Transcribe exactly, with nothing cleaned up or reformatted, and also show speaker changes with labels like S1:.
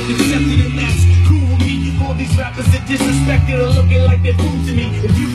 S1: ain't accepted, and that's cool with me. All these rappers that disrespected are looking like they're cool to me. If you